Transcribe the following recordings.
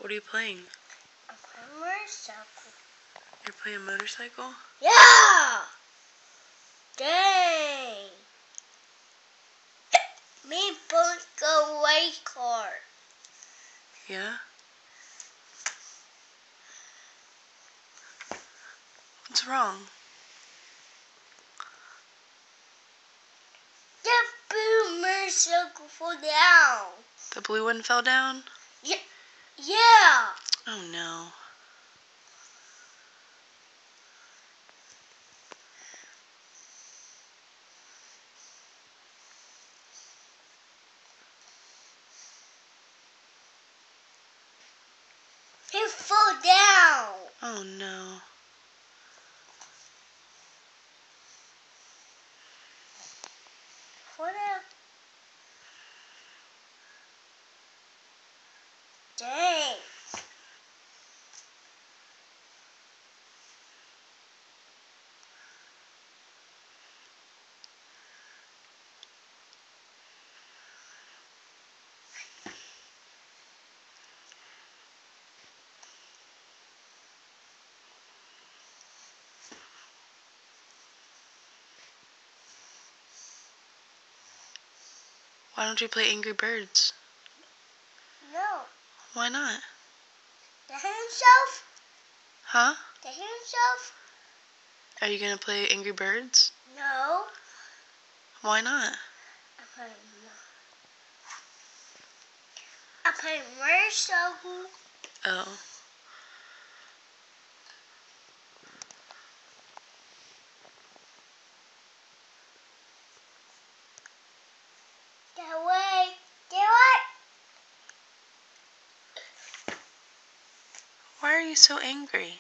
What are you playing? I'm playing motorcycle. You're playing motorcycle? Yeah! Dang! Me both go race car. Yeah? What's wrong? The blue motorcycle fell down. The blue one fell down? Yeah! Oh no. He fell down. Oh no. Fell down. Dang. Why don't you play Angry Birds? No. Why not? The himself? Huh? The himself? Are you gonna play Angry Birds? No. Why not? I play motorcycle. Oh. That way. Do it. Why are you so angry?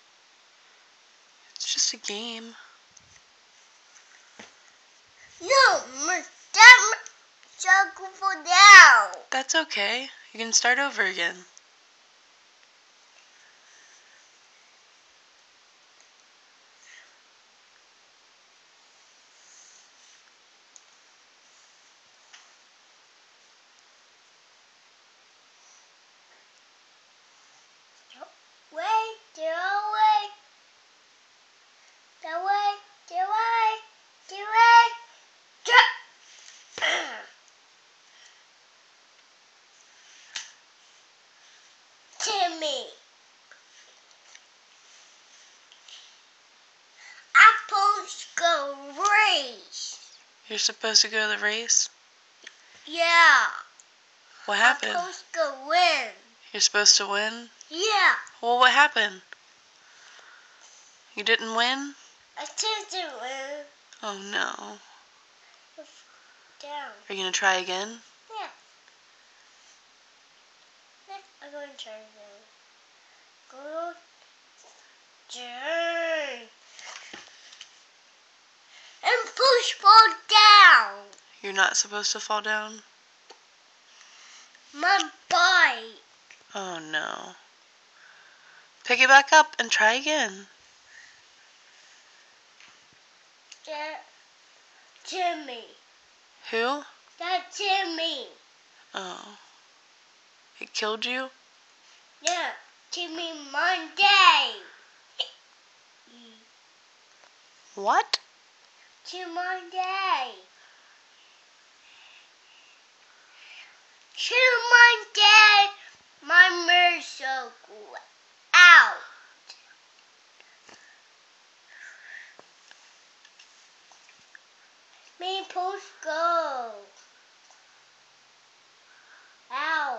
It's just a game. No, that motorcycle fell down. That's okay. You can start over again. Wait, the way. The way, the way, the way. Timmy. Apples go race. You're supposed to go to the race? Yeah. What happened? Apples go win. You're supposed to win? Yeah. Well, what happened? You didn't win? I didn't win. Oh no. Down. Are you gonna try again? Yeah. I'm going to try again. Go down. And push fall down. You're not supposed to fall down? My bike. Oh no. Pick it back up and try again. That Timmy. Who? That Timmy. Oh. It killed you? Yeah. Timmy Monday. What? To Monday. To Monday. My motorcycle out. Me post go. Out.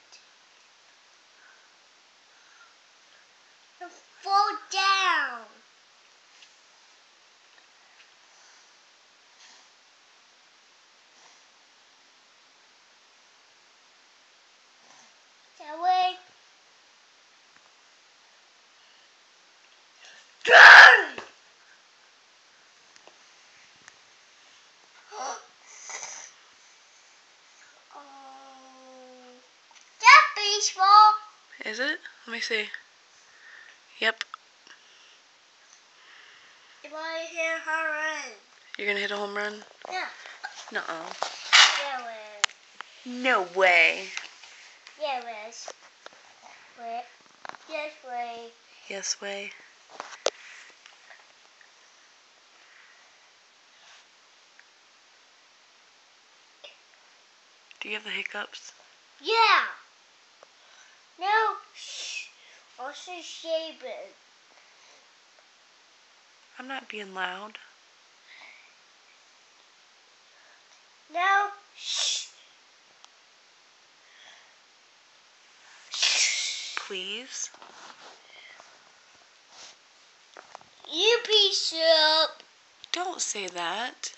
And fall down. That way. That baseball. Is it? Let me see. Yep. If I hit her run. You're gonna hit a home run? Yeah. Nuh-uh. Yeah, it was. No way. Yeah, it was. Wait. Yes, wait. Yes way. Do you have the hiccups? Yeah. No. Shh. Also shaving. I'm not being loud. No. Shh. Please? You piece up. Don't say that.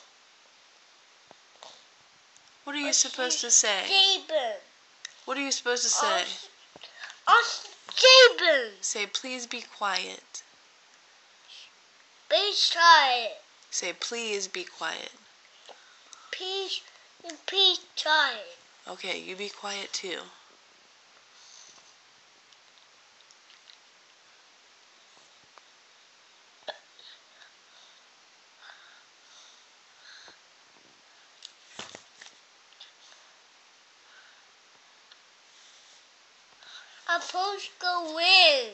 What are you supposed to say? Shaving. What are you supposed to say? Also shaving. Say, please be quiet. Be quiet. Say, please be quiet. Peace. Peace quiet. Okay, you be quiet too. I'm supposed to go in.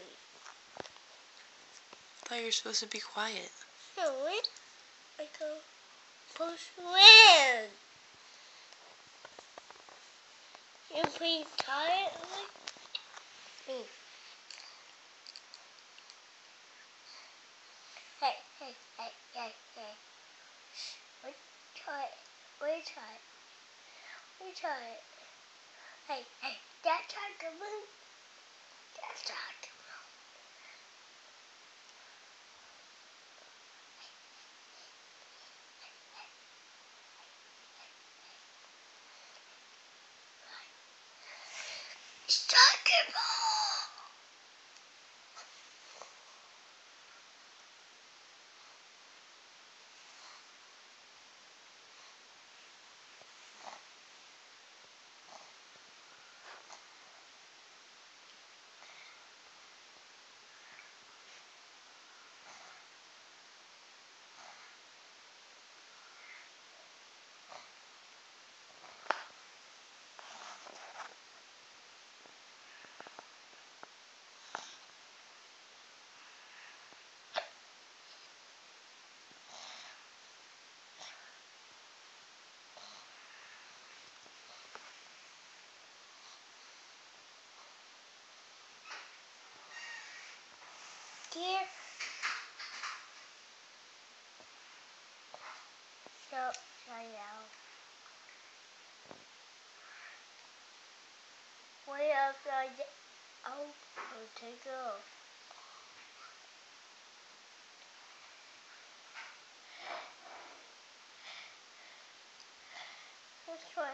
I thought you were supposed to be quiet. No, wait. I go. Supposed to win. You pretty tired? Hey, hey, hey, hey. Wait, try it. Wait, try it. Wait, try it. Hey, that's how to move. That's how to move. Start to move. Dear. So, try out. Wait after I get out, I'll take it off. Let's try.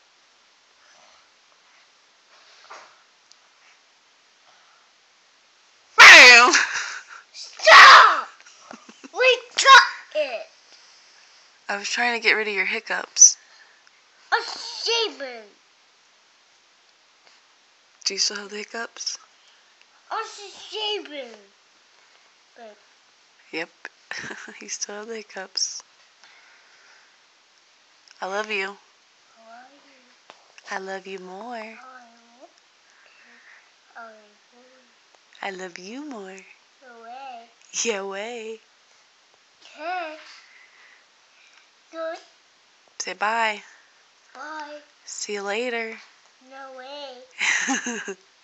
Bam! Stop! We cut it. I was trying to get rid of your hiccups. I'm shaving. Do you still have the hiccups? I'm shaving. But Yep. You still have the hiccups. I love you. I love you more. I love you more. Away. Yeah, way. Okay. Good. Say bye. Bye. See you later. No way.